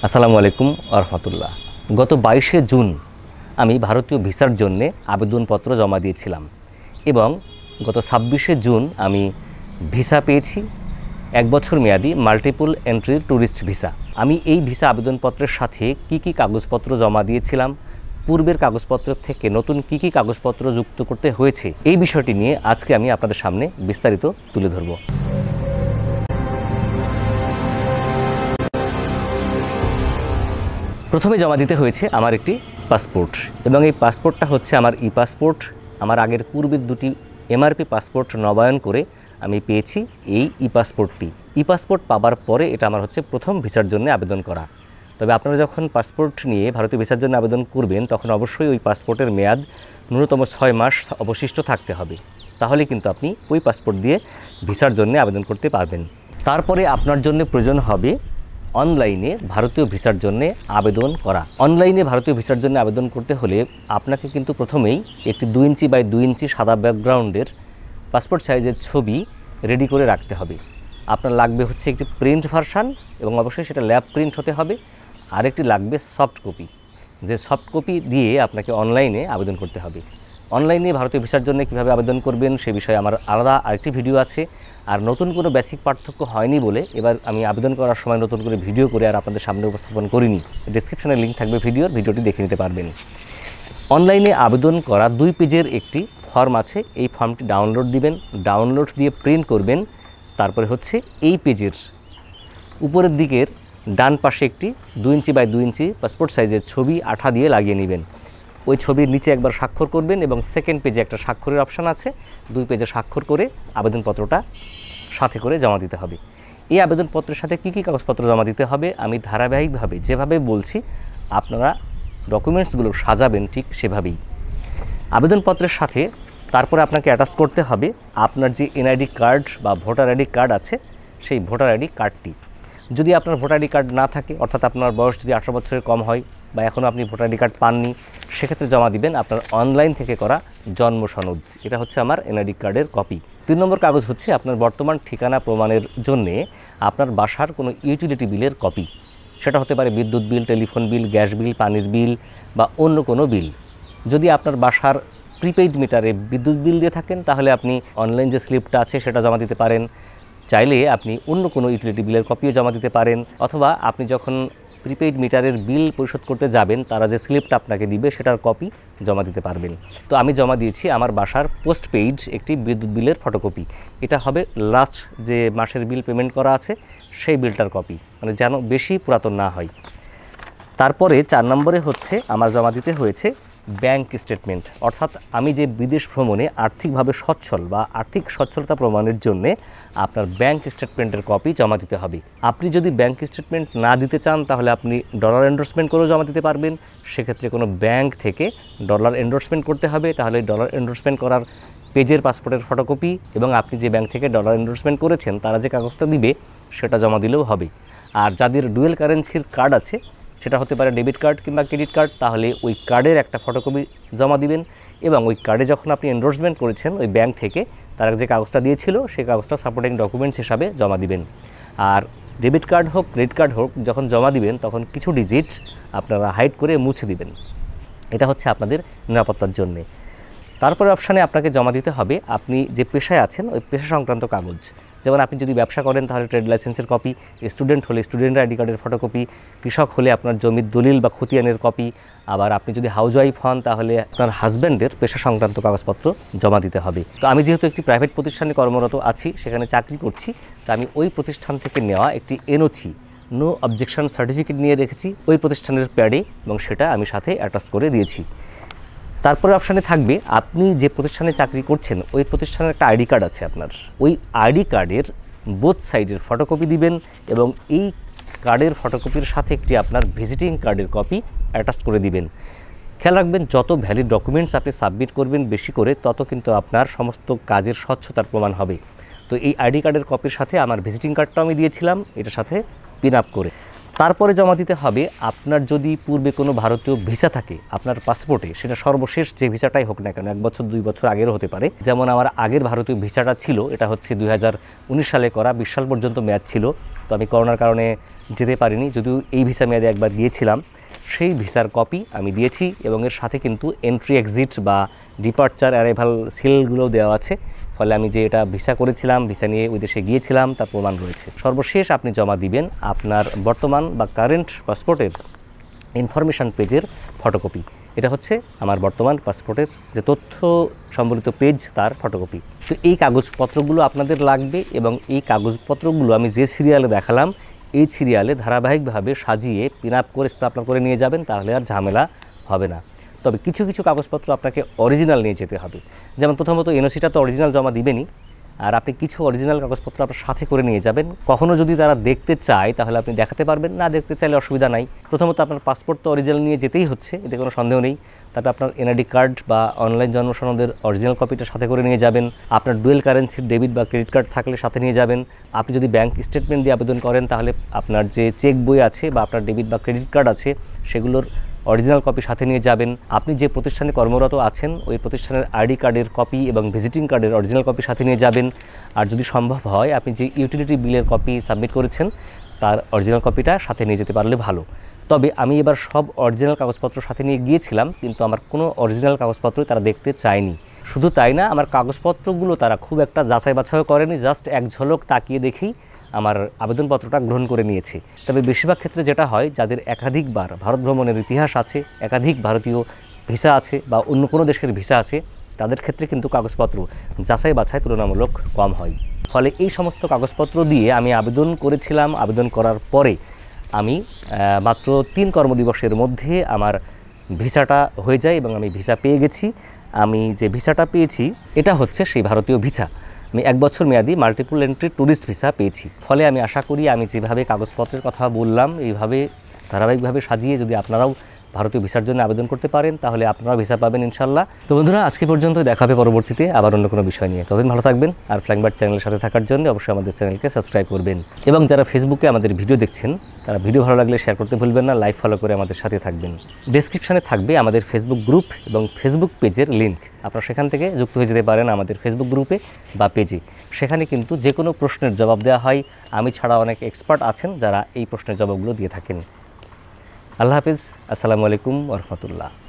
আসসালামু আলাইকুম রহমতুল্লাহ। গত 22শে জুন আমি ভারতীয় ভিসার জন্য আবেদনপত্র জমা দিয়েছিলাম এবং গত 26শে জুন আমি ভিসা পেয়েছি, 1 বছর মেয়াদি মাল্টিপল এন্ট্রি ট্যুরিস্ট ভিসা। আমি এই ভিসা আবেদনপত্রের সাথে কি কাগজপত্র জমা দিয়েছিলাম, পূর্বের কাগজপত্র থেকে নতুন কি কাগজপত্র যুক্ত করতে হয়েছে, এই বিষয়টি নিয়ে আজকে আমি আপনাদের সামনে বিস্তারিত তুলে ধরব। প্রথমে জমা দিতে হয়েছে আমার একটি পাসপোর্ট এবং এই পাসপোর্টটা হচ্ছে আমার পাসপোর্ট। আমার আগের পূর্বের দুটি এমআরপি পাসপোর্ট নবায়ন করে আমি পেয়েছি এই পাসপোর্টটি। পাসপোর্ট পাবার পরে এটা আমার হচ্ছে প্রথম ভিসার জন্য আবেদন করা। তবে আপনারা যখন পাসপোর্ট নিয়ে ভারতীয় ভিসার জন্য আবেদন করবেন তখন অবশ্যই ওই পাসপোর্টের মেয়াদ ন্যূনতম 6 মাস অবশিষ্ট থাকতে হবে, তাহলে কিন্তু আপনি ওই পাসপোর্ট দিয়ে ভিসার জন্য আবেদন করতে পারবেন। তারপরে আপনার জন্য প্রয়োজন হবে অনলাইনে ভারতীয় ভিসার জন্য আবেদন করা। অনলাইনে ভারতীয় ভিসার জন্য আবেদন করতে হলে আপনাকে কিন্তু প্রথমেই একটি 2 ইঞ্চি বাই 2 ইঞ্চি সাদা ব্যাকগ্রাউন্ডের পাসপোর্ট সাইজের ছবি রেডি করে রাখতে হবে। আপনার লাগবে হচ্ছে একটি প্রিন্ট ভার্সান এবং অবশ্যই সেটা ল্যাব প্রিন্ট হতে হবে। আরেকটি লাগবে সফট কপি, যে সফট কপি দিয়ে আপনাকে অনলাইনে আবেদন করতে হবে। অনলাইনে ভারতীয় ভিসার জন্য কীভাবে আবেদন করবেন সে বিষয়ে আমার আলাদা আরেকটি ভিডিও আছে। আর নতুন কোনো বেসিক পার্থক্য হয়নি বলে এবার আমি আবেদন করার সময় নতুন করে ভিডিও করে আর আপনাদের সামনে উপস্থাপন করিনি। ডেসক্রিপশনে লিঙ্ক থাকবে ভিডিওটি দেখে নিতে পারবেন। অনলাইনে আবেদন করা 2 পেজের একটি ফর্ম আছে, এই ফর্মটি ডাউনলোড দিবেন, ডাউনলোড দিয়ে প্রিন্ট করবেন। তারপরে হচ্ছে এই পেজের উপরের দিকের ডান পাশে একটি 2 ইঞ্চি বাই 2 ইঞ্চি পাসপোর্ট সাইজের ছবি আঠা দিয়ে লাগিয়ে নেবেন। ওই ছবির নিচে একবার স্বাক্ষর করবেন এবং সেকেন্ড পেজে একটা স্বাক্ষরের অপশান আছে, 2 পেজে স্বাক্ষর করে আবেদনপত্রটা সাথে করে জমা দিতে হবে। এই আবেদনপত্রের সাথে কি কাগজপত্র জমা দিতে হবে আমি ধারাবাহিকভাবে যেভাবে বলছি আপনারা ডকুমেন্টসগুলো সাজাবেন ঠিক সেভাবেই। আবেদনপত্রের সাথে তারপরে আপনাকে অ্যাটাচ করতে হবে আপনার যে এনআইডি কার্ড বা ভোটার আইডি কার্ড আছে, সেই ভোটার আইডি কার্ডটি। যদি আপনার ভোটার আইডি কার্ড না থাকে, অর্থাৎ আপনার বয়স যদি 18 বছরের কম হয় বা এখনও আপনি ভোটার আইডি কার্ড পাননি, সেক্ষেত্রে জমা দিবেন আপনার অনলাইন থেকে করা জন্ম সনদ। এটা হচ্ছে আমার এনআইডি কার্ডের কপি। 3 নম্বর কাগজ হচ্ছে আপনার বর্তমান ঠিকানা প্রমাণের জন্যে আপনার বাসার কোনো ইউটিলিটি বিলের কপি। সেটা হতে পারে বিদ্যুৎ বিল, টেলিফোন বিল, গ্যাস বিল, পানির বিল বা অন্য কোনো বিল। যদি আপনার বাসার প্রিপেইড মিটারে বিদ্যুৎ বিল দিয়ে থাকেন তাহলে আপনি অনলাইন যে স্লিপটা আছে সেটা জমা দিতে পারেন। চাইলে আপনি অন্য কোনো ইউটিলিটি বিলের কপিও জমা দিতে পারেন, অথবা আপনি যখন প্রিপেইড মিটারের বিল পরিশোধ করতে যাবেন তারা যে স্লিপটা আপনাকে দিবে সেটার কপি জমা দিতে পারবেন। তো আমি জমা দিয়েছি আমার বাসার পোস্ট পেইড একটি বিদ্যুৎ বিলের ফটোকপি। এটা হবে লাস্ট যে মাসের বিল পেমেন্ট করা আছে সেই বিলটার কপি, মানে যেন বেশি পুরাতন না হয়। তারপরে 4 নম্বরে হচ্ছে আমার জমা দিতে হয়েছে ব্যাংক স্টেটমেন্ট, অর্থাৎ আমি যে বিদেশ ভ্রমণে আর্থিকভাবে সচ্ছল বা আর্থিক সচ্ছলতা প্রমাণের জন্যে আপনার ব্যাংক স্টেটমেন্টের কপি জমা দিতে হবে। আপনি যদি ব্যাংক স্টেটমেন্ট না দিতে চান তাহলে আপনি ডলার এন্ডোর্সমেন্ট করেও জমা দিতে পারবেন। সেক্ষেত্রে কোনো ব্যাংক থেকে ডলার এন্ডোর্সমেন্ট করতে হবে, তাহলে ডলার এন্ডোর্সমেন্ট করার পেজের পাসপোর্টের ফটোকপি এবং আপনি যে ব্যাংক থেকে ডলার এন্ডোর্সমেন্ট করেছেন তারা যে কাগজটা দিবে সেটা জমা দিলেও হবে। আর যাদের ডুয়েল কারেন্সির কার্ড আছে, সেটা হতে পারে ডেবিট কার্ড কিংবা ক্রেডিট কার্ড, তাহলে ওই কার্ডের একটা ফটোকপি জমা দিবেন এবং ওই কার্ডে যখন আপনি এন্ডোর্সমেন্ট করেছেন ওই ব্যাংক থেকে তারা যে কাগজটা দিয়েছিল সেই কাগজটা সাপোর্টিং ডকুমেন্টস হিসাবে জমা দিবেন। আর ডেবিট কার্ড হোক ক্রেডিট কার্ড হোক যখন জমা দিবেন তখন কিছু ডিজিট আপনারা হাইড করে মুছে দিবেন, এটা হচ্ছে আপনাদের নিরাপত্তার জন্যে। তারপরে অপশানে আপনাকে জমা দিতে হবে আপনি যে পেশায় আছেন ওই পেশা সংক্রান্ত কাগজ। যেমন আপনি যদি ব্যবসা করেন তাহলে ট্রেড লাইসেন্সের কপি, স্টুডেন্ট হলে স্টুডেন্ট আইডি কার্ডের ফটোকপি, কৃষক হলে আপনার জমির দলিল বা খতিয়ানের কপি, আবার আপনি যদি হাউসওয়াইফ হন তাহলে আপনার হাজব্যান্ডের পেশা সংক্রান্ত কাগজপত্র জমা দিতে হবে। তো আমি যেহেতু একটি প্রাইভেট প্রতিষ্ঠানে কর্মরত আছি, সেখানে চাকরি করছি, তো আমি ওই প্রতিষ্ঠান থেকে নেওয়া একটি এনওসি নো অবজেকশন সার্টিফিকেট নিয়ে রেখেছি ওই প্রতিষ্ঠানের প্যাডে এবং সেটা আমি সাথে অ্যাটাচ করে দিয়েছি। তারপরে অপশানে থাকবে আপনি যে প্রতিষ্ঠানে চাকরি করছেন ওই প্রতিষ্ঠানের একটা আইডি কার্ড আছে আপনার, ওই আইডি কার্ডের বোথ সাইডের ফটোকপি দিবেন এবং এই কার্ডের ফটোকপির সাথে একটি আপনার ভিজিটিং কার্ডের কপি অ্যাটাচ করে দিবেন। খেয়াল রাখবেন যত ভ্যালিড ডকুমেন্টস আপনি সাবমিট করবেন বেশি করে তত কিন্তু আপনার সমস্ত কাজের স্বচ্ছতার প্রমাণ হবে। তো এই আইডি কার্ডের কপির সাথে আমার ভিজিটিং কার্ডটাও আমি দিয়েছিলাম, এটার সাথে পিন আপ করে। তারপরে জমা দিতে হবে আপনার যদি পূর্বে কোনো ভারতীয় ভিসা থাকে আপনার পাসপোর্টে, সেটা সর্বশেষ যে ভিসাটাই হোক না কেন, 1 বছর 2 বছর আগেরও হতে পারে। যেমন আমার আগের ভারতীয় ভিসাটা ছিল, এটা হচ্ছে 2019 সালে করা, 20 সাল পর্যন্ত মেয়াদ ছিল। তো আমি করোনার কারণে যেতে পারিনি, যদিও এই ভিসা মেয়াদে একবার গিয়েছিলাম। সেই ভিসার কপি আমি দিয়েছি এবং এর সাথে কিন্তু এন্ট্রি এক্সিট বা ডিপার্চার অ্যারাইভাল সিলগুলোও দেওয়া আছে। ফলে আমি যে এটা ভিসা করেছিলাম, ভিসা নিয়ে ওই দেশে গিয়েছিলাম, তার প্রমাণ রয়েছে। সর্বশেষ আপনি জমা দিবেন আপনার বর্তমান বা কারেন্ট পাসপোর্টের ইনফরমেশান পেজের ফটোকপি। এটা হচ্ছে আমার বর্তমান পাসপোর্টের যে তথ্য সম্বলিত পেজ, তার ফটোকপি। তো এই কাগজপত্রগুলো আপনাদের লাগবে এবং এই কাগজপত্রগুলো আমি যে সিরিয়ালে দেখালাম এই সিরিয়ালে ধারাবাহিকভাবে সাজিয়ে পিন আপ করে স্টাপলার করে নিয়ে যাবেন, তাহলে আর ঝামেলা হবে না। তবে কিছু কিছু কাগজপত্র আপনাকে অরিজিনাল নিয়ে যেতে হবে। যেমন প্রথমত এনওসিটা তো অরিজিনাল জমা দিবেনই, আর আপনি কিছু অরিজিনাল কাগজপত্র আপনার সাথে করে নিয়ে যাবেন। কখনও যদি তারা দেখতে চায় তাহলে আপনি দেখাতে পারবেন, না দেখতে চাইলে অসুবিধা নাই। প্রথমত আপনার পাসপোর্ট তো অরিজিনাল নিয়ে যেতেই হচ্ছে, এতে কোনো সন্দেহ নেই। তারপরে আপনার এনআইডি কার্ড বা অনলাইন জন্ম সনদের অরিজিনাল কপিটা সাথে করে নিয়ে যাবেন। আপনার ডুয়েল কারেন্সির ডেবিট বা ক্রেডিট কার্ড থাকলে সাথে নিয়ে যাবেন। আপনি যদি ব্যাংক স্টেটমেন্ট দিয়ে আবেদন করেন তাহলে আপনার যে চেক বই আছে বা আপনার ডেবিট বা ক্রেডিট কার্ড আছে সেগুলোর অরিজিনাল কপি সাথে নিয়ে যাবেন। আপনি যে প্রতিষ্ঠানে কর্মরত আছেন ওই প্রতিষ্ঠানের আইডি কার্ডের কপি এবং ভিজিটিং কার্ডের অরিজিনাল কপি সাথে নিয়ে যাবেন। আর যদি সম্ভব হয় আপনি যে ইউটিলিটি বিলের কপি সাবমিট করেছেন তার অরিজিনাল কপিটা সাথে নিয়ে যেতে পারলে ভালো। তবে আমি এবার সব অরিজিনাল কাগজপত্র সাথে নিয়ে গিয়েছিলাম, কিন্তু আমার কোনো অরিজিনাল কাগজপত্রই তারা দেখতে চায়নি। শুধু তাই না, আমার কাগজপত্রগুলো তারা খুব একটা যাচাই বাছাইও করেনি, জাস্ট এক ঝলক তাকিয়ে দেখেই আমার আবেদনপত্রটা গ্রহণ করে নিয়েছে। তবে বেশিরভাগ ক্ষেত্রে যেটা হয়, যাদের একাধিকবার ভারত ভ্রমণের ইতিহাস আছে, একাধিক ভারতীয় ভিসা আছে বা অন্য কোনো দেশের ভিসা আছে, তাদের ক্ষেত্রে কিন্তু কাগজপত্র যাচাই বাছাই তুলনামূলক কম হয়। ফলে এই সমস্ত কাগজপত্র দিয়ে আমি আবেদন করেছিলাম। আবেদন করার পরে আমি মাত্র 3 কর্মদিবসের মধ্যে আমার ভিসাটা হয়ে যায় এবং আমি ভিসা পেয়ে গেছি। আমি যে ভিসাটা পেয়েছি এটা হচ্ছে সেই ভারতীয় ভিসা। আমি 1 বছর মেয়াদি মাল্টিপল এন্ট্রি ট্যুরিস্ট ভিসা পেয়েছি। ফলে আমি আশা করি আমি যেভাবে কাগজপত্রের কথা বললাম এইভাবে ধারাবাহিকভাবে সাজিয়ে যদি আপনারাও ভারতীয় ভিসার জন্য আবেদন করতে পারেন তাহলে আপনারাও ভিসা পাবেন ইনশাল্লাহ। তো বন্ধুরা, আজকে পর্যন্ত দেখা হবে পরবর্তীতে আবার অন্য কোনো বিষয় নিয়ে। ততদিন ভালো থাকবেন। আর ফ্লাইং বার্ড চ্যানেলের সাথে থাকার জন্য অবশ্যই আমাদের চ্যানেলকে সাবস্ক্রাইব করবেন এবং যারা ফেসবুকে আমাদের ভিডিও দেখছেন তারা ভিডিও ভালো লাগলে শেয়ার করতে ভুলবেন না, লাইক ফলো করে আমাদের সাথে থাকবেন। ডেসক্রিপশনে থাকবে আমাদের ফেসবুক গ্রুপ এবং ফেসবুক পেজের লিঙ্ক, আপনারা সেখান থেকে যুক্ত হয়ে যেতে পারেন আমাদের ফেসবুক গ্রুপে বা পেজে। সেখানে কিন্তু যে কোনো প্রশ্নের জবাব দেওয়া হয়। আমি ছাড়া অনেক এক্সপার্ট আছেন যারা এই প্রশ্নের জবাবগুলো দিয়ে থাকেন। আল্লাহ হাফিজ, আসসালামু আলাইকুম ওয়া রাহমাতুল্লাহ।